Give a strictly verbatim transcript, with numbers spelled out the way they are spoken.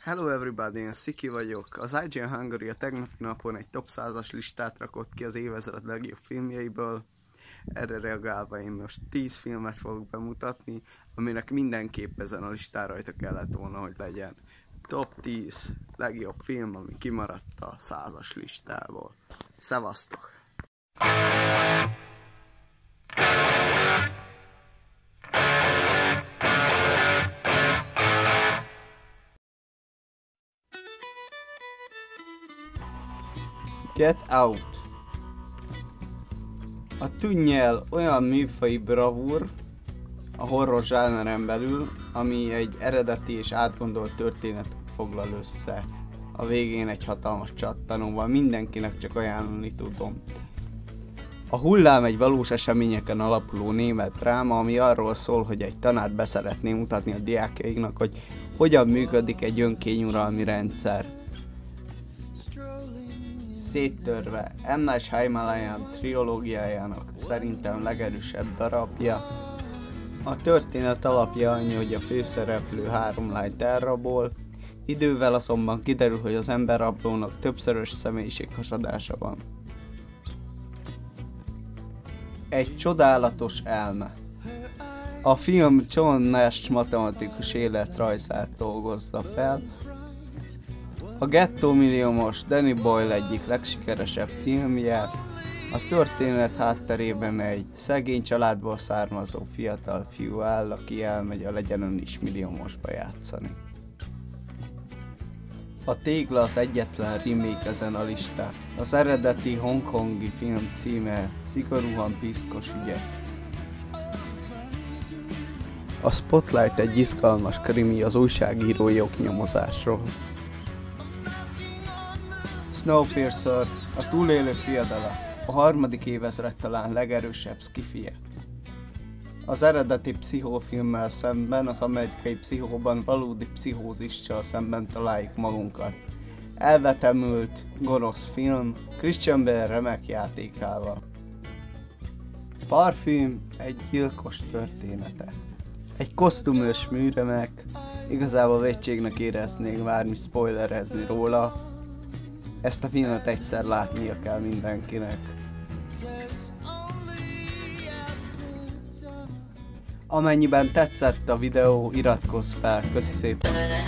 Hello everybody, én Sziki vagyok. Az I G N Hungary a tegnapi napon egy top százas listát rakott ki az évezred legjobb filmjeiből. Erre reagálva én most tíz filmet fogok bemutatni, aminek mindenképp ezen a listán rajta kellett volna, hogy legyen. Top tíz legjobb film, ami kimaradt a százas listából. Szevasztok! Get Out. A Tunnyel olyan műfaji bravúr a horror zsáneren belül, ami egy eredeti és átgondolt történetet foglal össze. A végén egy hatalmas csattanóval, mindenkinek csak ajánlani tudom. A Hullám egy valós eseményeken alapuló német dráma, ami arról szól, hogy egy tanár beszeretné mutatni a diákjaiknak, hogy hogyan működik egy önkényuralmi rendszer. Széttörve, M. Night Shyamalan trilógiájának szerintem legerősebb darabja. A történet alapja annyi, hogy a főszereplő három lányt elrabol, idővel azonban kiderül, hogy az emberrablónak többszörös személyiséghasadása van. Egy csodálatos elme. A film John Nash matematikus életrajzát dolgozza fel. A Gettó milliómos Danny Boyle egyik legsikeresebb filmje, a történet hátterében egy szegény családból származó fiatal fiú áll, aki elmegy a Legyen is milliómosba játszani. A Tégla az egyetlen remake ezen a listán. Az eredeti hongkongi film címe Szigorúan piszkos ügyek. A Spotlight egy izgalmas krimi az újságírói oknyomozásról. Snowpiercer, a túlélő fiadala, a harmadik évezred talán legerősebb szkifije. Az eredeti pszichófilmmel szemben, az amerikai pszichóban valódi pszichózissal szemben találjuk magunkat. Elvetemült, gonosz film, Christian Bale remek játékával. Parfüm egy gyilkos története. Egy kosztümös műremek, igazából vétségnek éreznék bármi spoilerezni róla. Ezt a filmet egyszer látnia kell mindenkinek. Amennyiben tetszett a videó, iratkozz fel, köszi szépen!